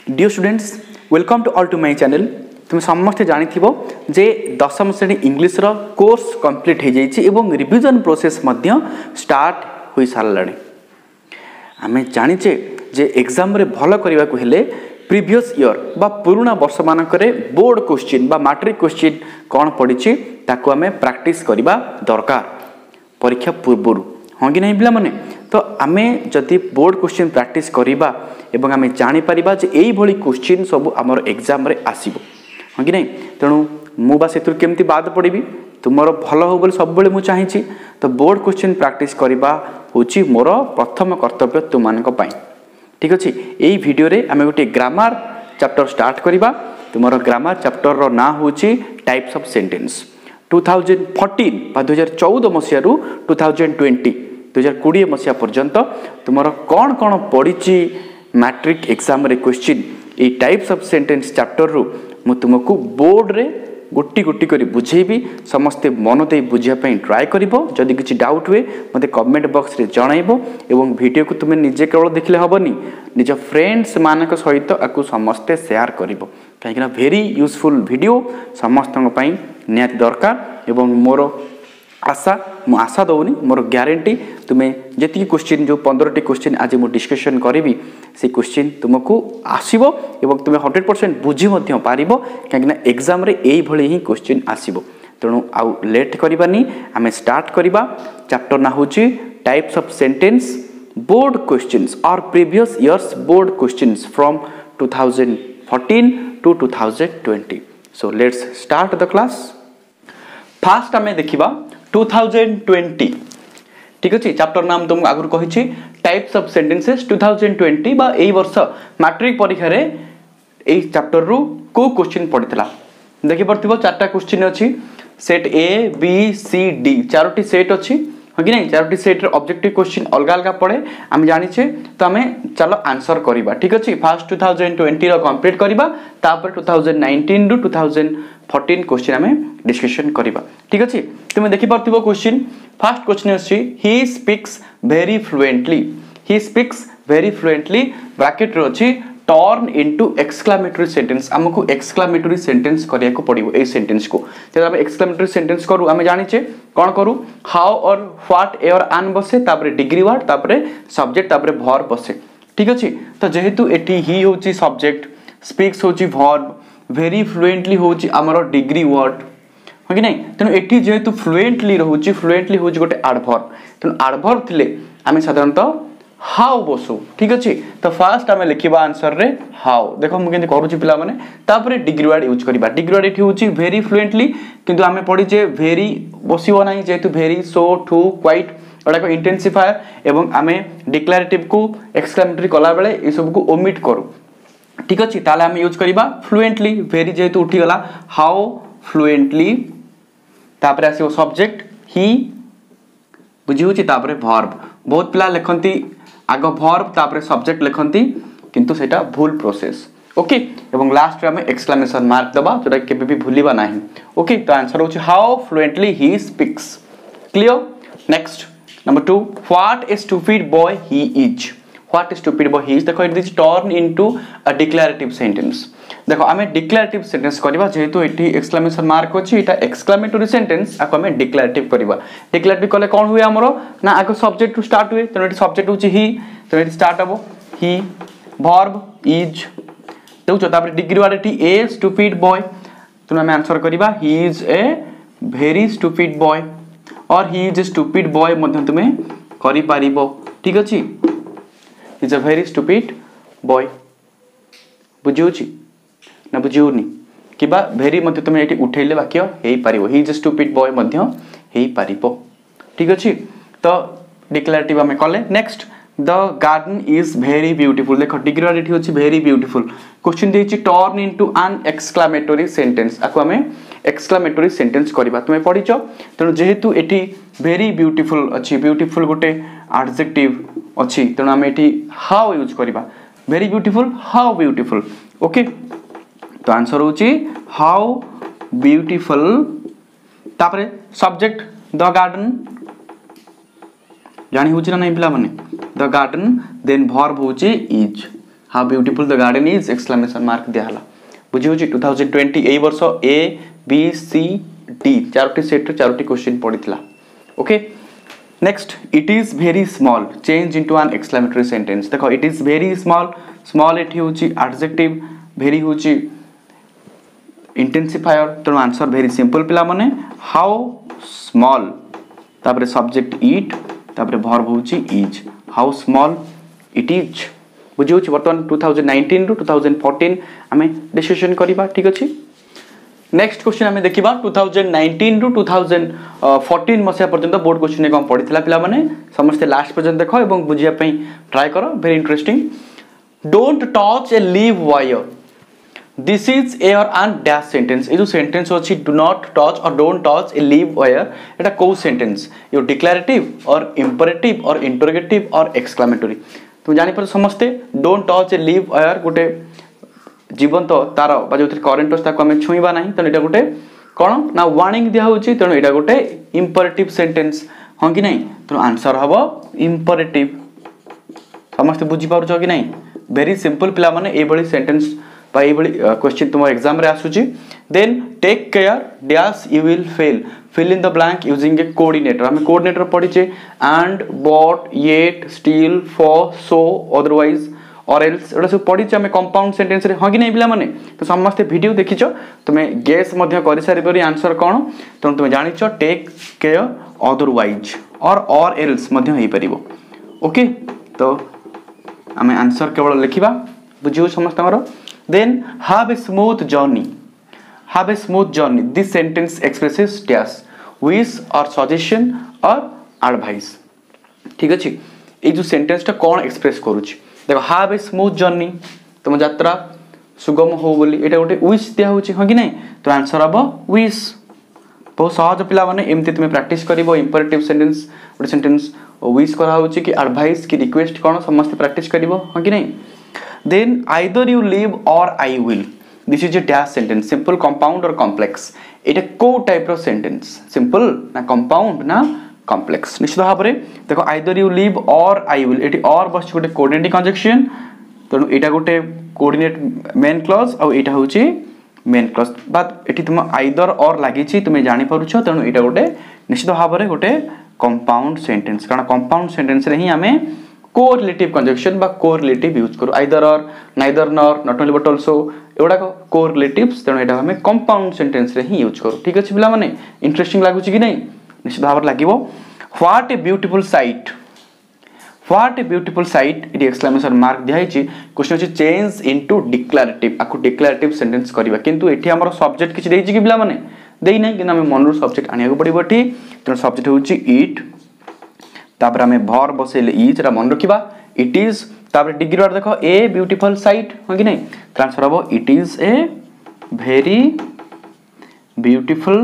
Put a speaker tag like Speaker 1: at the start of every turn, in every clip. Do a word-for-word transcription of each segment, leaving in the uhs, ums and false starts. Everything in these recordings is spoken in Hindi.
Speaker 1: Dear students welcome to all to my channel. तुम समस्ते जानी जे दशम श्रेणी इंग्लिश रो कोर्स कंप्लीट हो जाइए एवं रिविजन प्रोसेस मध्य स्टार्ट हो सारा। आम जाचे जे एग्जाम रे भल करने को हेले प्रीवियस ईयर बा पुराना वर्ष मानकरे बोर्ड क्वेश्चन बा मैट्रिक क्वेश्चन कौन पड़ी ताकू आम प्रैक्टिस करवा दरकार परीक्षा पूर्व। हाँ कि नहीं पिला माने तो आमे जदि बोर्ड क्वेश्चन प्रैक्टिस करवा एवं आमे जानी परिबा जे एई भली क्वेश्चन सब आमर एग्जाम रे आसीबो। हाँ कि नहीं तेणु मु बा सेतुर केमती बाद पड़बी तुमर भल हो बोली सब बेले मु चाहिछि। तो बोर्ड क्वेश्चन प्रैक्टिस करवा होची मोर प्रथम कर्तव्य तुम मानक पई। ठीक अछि एई वीडियो रे आमे गोटे ग्रामर चैप्टर स्टार्ट करवा। तुमर ग्रामर चैप्टर रो ना होची types of sentence two thousand fourteen बा दो हज़ार चौदह मसिया रु टू थाउजेंड ट्वेंटी दो हज़ार बीस मसिया पर्यंत तुमर कौन कौन पड़ी मैट्रिक एग्जाम रे क्वेश्चन ए टाइप्स ऑफ सेंटेंस चैप्टर रु मु तुमको बोर्ड रे गोटी गोटी करी बुझेबी। समस्ते मन दे बुझिया पई ट्राई करिवो। जदि किछि डाउट हुए मते कमेंट बॉक्स रे जणाइबो एवं वीडियो को तुमे निजे केवल देखले हबनी निज फ्रेंड्स मानक सहित आकु समस्ते शेयर करिवो काहेकि ना वेरी यूजफुल वीडियो समस्तन पई नियत दरकार। एवं मोर आशा मु आशा दौनी मोर ग्यारंटी तुम्हें जी क्वेश्चन जो पंद्रह टी क्वेश्चन आज मु डिस्कशन करी से क्वेश्चन तुमको आसीबो एवं तुम्हें हंड्रेड परसेंट बुझी पारिबो कहीं एग्जाम रे एई भली ही क्वेश्चन आसीबो। तेणु आउ लेट करबानी आमे स्टार्ट करबा। चैप्टर ना होची types of sentence board questions और previous years board questions from two thousand fourteen to two thousand twenty. So let's start the class. First आमे देखिबा टू थाउजेंड ट्वेंटी। ठीक अच्छे चैप्टर नाम तुमको आगु कही types of sentences two thousand twenty बा एई वर्ष मैट्रिक परीक्षा रे एई चैप्टर रु को क्वेश्चन पड़ितला देखि परथिबो। चारटा क्वेश्चन अछि set A B C D चारोटी सेट अछि। हाँ कि नहीं चारोटी सेट रे ऑब्जेक्टिव क्वेश्चन अलग अलग पड़े आम जानिछे। तो आम चलो आंसर करवा। ठीक अच्छे फास्ट टू थाउजेंड ट्वेंटी रो कंप्लीट करवा तापर टू थाउजेंड नाइंटीन रु टू थाउजेंड फोर्टीन क्वेश्चन आम डिस्कशन करवा। ठीक अच्छे तुम देखि परथिबो क्वेश्चन फास्ट क्वेश्चन अछि he speaks very fluently. He speaks very fluently bracket रो अछि टर्न इनटू एक्सक्लेमेटरी सेंटेंस। हमको एक्सक्लेमेटरी सेंटेंस करिया को पड़िबो। ए सेंटेंस को जब हम एक्सक्लेमेटरी सेंटेंस करू आमे जानिचे कोन करू हाउ और व्हाट ए और आन बसे तापरे डिग्री वर्ड तापरे सब्जेक्ट तापरे वर्ब बसे। ठीक अछि तो जेहेतु एठी ही होची सब्जेक्ट स्पीक्स होची वर्ब वेरी फ्लुएंटली होची हमरो डिग्री वर्ड। हाँ कि नहीं तेणु एठी जेहेतु फ्लुएंटली रहूची फ्लुएंटली होची गोटे एडवर्ब तेणु एडवर्ब थिले आमे साधारणतः हाउ बसु। ठीक अच्छे तो फास्ट आम लिखा आंसर रे हाउ देखो मुझे करुच्ची पिला माने तापरे डिग्री वर्ड यूज करवा। डिग्री वर्ड एठी होची वेरी फ्लुएंटली किंतु आमे पढ़ीचे वेरी बसिबो नाही जेहेतु वेरी सो टू क्वाइट एटा को इंटेंसिफायर एवं आमे डिक्लेरेटिव को एक्सक्लेमेटरी कला बेले ए सब को ओमिट करू। ठीक अच्छे ताले आमे यूज करवा फ्लुएंटली वेरी जेहेतु उठी गला हाउ फ्लुएंटली तापरे आसीबो सब्जेक्ट ही बुझी होची तापरे वर्ब। बहुत पिला लिखंती आग वर्ब तापरे सब्जेक्ट लिखंती किंतु सेटा भूल प्रोसेस। ओके एवं लास्ट रे हमें एक्सक्लेमेशन मार्क दबा जोटा केबे भी भूलिबा नाही। ओके तो आंसर होची how fluently he speaks. Clear next number two what a stupid boy he is. What a stupid boy he is देखो it is turn into a declarative sentence. देखो आमे डिक्लेरेटिव सेंटेंस करबा जेहेतु एठी एक्सक्लेमेशन मार्क अछि एटा एक्सक्लेमेटरी सेंटेंस आको आमे डिक्लेरेटिव करबा। डिक्लेरेटिव कले कोन हुए हमरो ना आको सब्जेक्ट टू स्टार्ट हुए तेनो एठी सब्जेक्ट होछि ही तेनो एठी स्टार्ट हबो ही वर्ब इज देखो तापर डिग्री वर्ड एठी ए स्टूपिड बॉय तेनो आमे आंसर करबा he is a very stupid boy और he is a stupid boy मध्ये तुमे करि पारिबो। ठीक अछि is a very stupid boy बुझियोछि ना बुझियोनी किबा वेरी मध्ये तुमे एठी उठेले वाक्य हेई पारिबो he is a stupid boy मध्ये हेई पारिबो। ठीक अछि तो डिक्लेरेटिव हमें कले। Next the garden is very beautiful देखो डिग्री वर्ड एठी होछि वेरी ब्यूटीफुल क्वेश्चन देछि turn into an exclamatory sentence आको हमें एक्सक्लेमेटरी सेंटेंस करबा। तुमे पढिचो तेनु जेहेतु एठी वेरी ब्यूटीफुल अछि ब्यूटीफुल गोटे एडजेक्टिव अछि तेनु हमें एठी हाउ यूज करबा very beautiful how beautiful. Okay तो आंसर होची हाउ ब्यूटीफुल तापरे सब्जेक्ट द गार्डन जानी होची ना नहीं पिला माने द गार्डन देन वर्ब होची is. How beautiful the garden is exclamation mark दियाला बुझी होची टू थाउजेंड ट्वेंटी ए वर्ष ए बी सी डी चारोटी सेट चारोटी क्वेश्चन पड़ीला okay next it is very small change into an exclamatory sentence देखो it is very small small एठी होची एडजेक्टिव वेरी होची इंटेंसिफायर तो आंसर वेरी सिंपल पिला माने हाउ स्मॉल तापर सब्जेक्ट इट तापर वर्ब होची is how small it is बुझी होची वर्तमान two thousand nineteen to two thousand fourteen हमें डिस्कशन करिबा ठीक अछि नेक्स्ट क्वेश्चन हमें देखिबा two thousand nineteen to two thousand fourteen मसिया पर्यंत बोर्ड क्वेश्चन कम पड़िथिला पिला माने समस्त लास्ट पर्यंत देखो एवं बुझिया पई ट्राई करो very interesting don't touch a live wire this is air and dash sentence ए जो सेंटेंस अछि डू नॉट टच और don't touch a live wire एटा को सेंटेंस यो डिक्लेरेटिव और इंपरेटिव और इंटरोगेटिव और एक्सक्लेमेटरी तुम जानि पर समस्ते don't touch a live wire गोटे जीवंत तार बा जो करेंट अछि ताको हमें छुईबा नाही त एटा गोटे कोन ना वार्निंग दिया होछि त एटा गोटे इंपरेटिव सेंटेंस हां कि नहीं तो आंसर हबो इंपरेटिव समस्त बुझी पारुछ कि नहीं वेरी सिंपल पिला माने ए बडी सेंटेंस बा ए बडी क्वेश्चन तुम एग्जाम रे आसुची then take care dash you will fail fill in the blank using a coordinator हमें coordinator पढ़ीचे and but yet still for so otherwise or else एटा सब पढ़ीचे हमें compound sentence रे हां कि नहीं पिला माने तो समस्त वीडियो देखिछो तुमे गेस मध्य करि सारि परि आंसर कोन तो तुमे जानिछो टेक केयर otherwise और or else मध्य हेई परिबो ओके तो हमें आंसर केवल लिखिबा बुझियो समस्त हमरो then have a smooth journey have a smooth journey this sentence expresses dash wish or suggestion or advice ठीक अछि ए जो सेंटेंस टा कोन एक्सप्रेस करूची देखो have a smooth journey तुम यात्रा सुगम हो बोली एटा गोटे wish दिया होची ह कि नहीं तो आंसर अब wish बहुत सहज पिला माने एमती तुम प्रैक्टिस करिवो इंपरेटिव सेंटेंस गोटे सेंटेंस wish करा होची कि एडवाइस की रिक्वेस्ट कोन समस्त प्रैक्टिस करिवो ह कि नहीं then either you leave or I will This is a dash sentence simple compound or complex एटा को टाइप रो सेंटेंस सिंपल ना कंपाउंड ना कॉम्प्लेक्स निश्चित भाव रे देखो either you leave or I will eighty और बस गोटे कोऑर्डिनेटिंग कंजक्शन तनो एटा गोटे कोऑर्डिनेट मेन क्लॉज और एटा होची मेन क्लॉज बाद एटी तुम आइदर और लागि छी तुमे जानि परुछो तनो एटा गोटे निश्चित भाव रे गोटे कंपाउंड सेंटेंस कारण कंपाउंड सेंटेंस रे ही हमें कोरिलेटिव कंजक्शन बा कोरिलेटिव यूज करू either or neither nor not only but also एवडा कोरिलेटिव्स तेनो एटा हमें कंपाउंड सेंटेंस रे ही यूज करू ठीक अछि बिला माने इंटरेस्टिंग लागु छी कि नहीं निश्चित भाव लागिवो what a beautiful sight what a beautiful sight it exclamation mark दिया छी क्वेश्चन अछि चेंज इनटू डिक्लेरेटिव आकु डिक्लेरेटिव सेंटेंस करबा किंतु एठी हमर सब्जेक्ट किछ देई छी कि बिला माने देई नै कि हमें मनरु सब्जेक्ट आनिया को पड़िबो एठी तेनो सब्जेक्ट होची इट तापर हमें भर बसेले इज रा मन रखिबा इट इज तापर डिग्री वार देखो ए ब्यूटीफुल साइट हो कि नहीं ट्रांसफर हो it is a very beautiful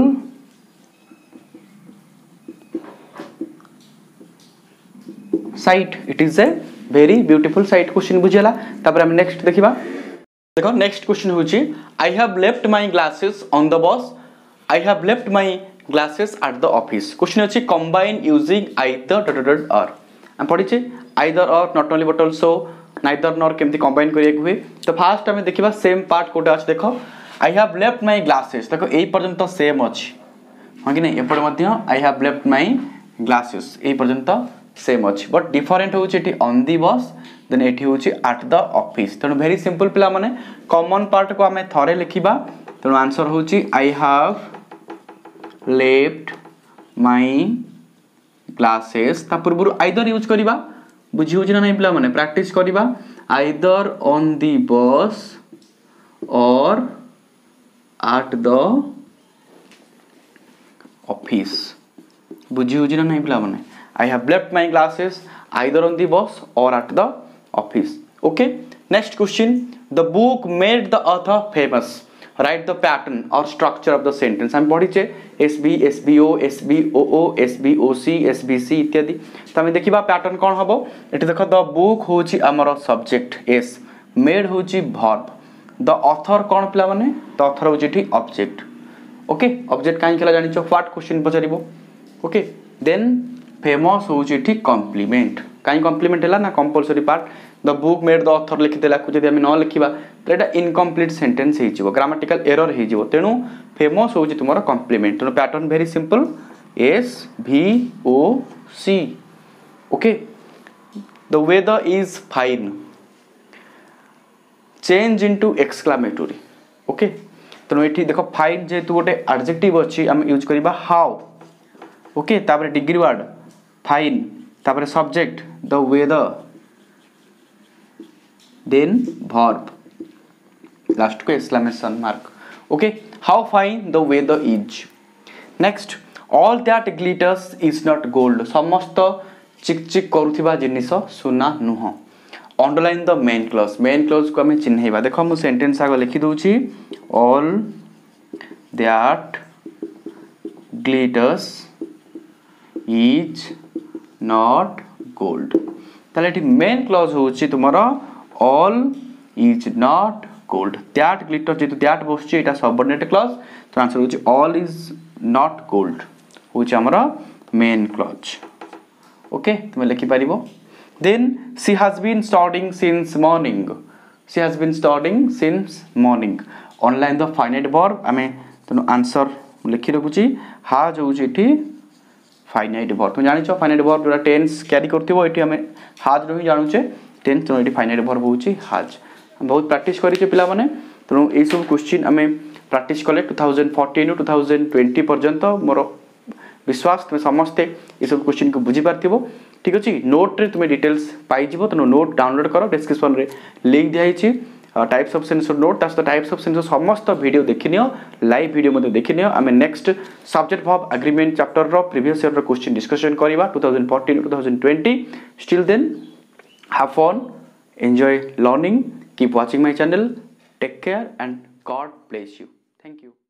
Speaker 1: sight it is a very beautiful sight question बुझियला तापर हम नेक्स्ट देखिबा देखो नेक्स्ट क्वेश्चन होची I have left my glasses on the bus I have left my glasses at the office question अछि combine using either dot dot or हम पढिचे either or not only but also neither nor केमती कंबाइन करिया हुए तो फास्ट हमें देखिबा सेम पार्ट कोटा अछि देखो I have left my glasses देखो एई पर्यंत सेम अछि हां कि नहीं एपड मध्य I have left my glasses एई पर्यंत सेम अछि बट डिफरेंट होछि एठी ऑन द बस देन एठी होछि एट द ऑफिस तनो वेरी सिंपल पिला माने कॉमन पार्ट को हमें थरे लिखिबा तनो आंसर होछि I have left my glasses ता पूर्व आइदर यूज करिबा बुझी होछि ना नै पिला माने प्रैक्टिस करिबा either on the bus or at the office बुझी होछि ना नै पिला माने I have left my glasses either on the bus or at the office okay next question the book made the author famous write the pattern or structure of the sentence हम पढिचे sb sbo sboo sboc sbc इत्यादि त हम देखिबा पैटर्न कोन हबो एठी देखो द बुक होची हमर सब्जेक्ट s मेड होची verb द ऑथर कोन पिला माने द ऑथर होची एठी ऑब्जेक्ट ओके ऑब्जेक्ट काई केला जानिचो व्हाट क्वेश्चन पचरिबो ओके देन फेमस होची एठी कॉम्प्लीमेंट कहीं कम्प्लीमेंट है ना compulsory part the book made the author लिखिदेला जब आम न लिखा तो यहाँ इनकम्प्लीट सेंटेंस हो ग्रामेटिकल एरर हो तेणु फेमस हूँ तुम कम्प्लीमेंट तेणु pattern very simple S V O C okay the weather is fine change into exclamatory okay तेणु ये देख फाइन जेहेतु गोटे एडजेक्टिव अच्छी आम यूज करवा हाउ ओके तापर डिग्री वर्ड फाइन तापर subject the weather then verb last को exclamation mark okay how fine the weather is next all that glitters is not gold समस्त चिक चिक करुवा जिनिस सुना नुह underline the main clause main clause को आम चिन्हवा देख मुझे सेंटेंस आग लिखिदे all that glitters is not gold ताले ये मेन क्लॉज हूँ तुम all is not gold that glitter जेहतु दैट बस सबऑर्डिनेट क्लॉज तो आंसर हूँ ऑल इज नॉट गोल्ड हूँ आमर मेन क्लॉज ओके तुम लिखिपर then she has been studying since morning she has been studying since morning underline the finite verb आम तेणु आंसर लिखि रखुची हाज हूँ फाइनाइट वर्ब तुम जान फाइनाइट वर्ब जो टेन्स क्यारी करते आम हाज रू ही जानूचे टेन्स तेणु ये फाइनाइट वर्ब हूँ हाज बहुत प्रैक्टिस करें पिला माने तेणु यही सब क्वेश्चन आम प्रैक्टिस कले two thousand fourteen two thousand thousand twenty मोर विश्वास तुम समस्ते ये सब क्वेश्चन को बुझीपार ठीक अच्छे नोट रे तुम्हें डिटेल्स पाइज तेणु नोट डाउनलोड कर डिस्क्रिप्शन में लिंक दिखाई टाइप्स ऑफ सेंसर नोट ता टाइप्स ऑफ सेंसर समस्त वीडियो देखनी लाइव वीडियो देखनी आम next subject verb agreement chapter रो प्रीवियस ईयर क्वेश्चन डिस्कशन करवा two thousand fourteen two thousand twenty still then have fun enjoy learning keep watching my channel take care and God bless you thank you.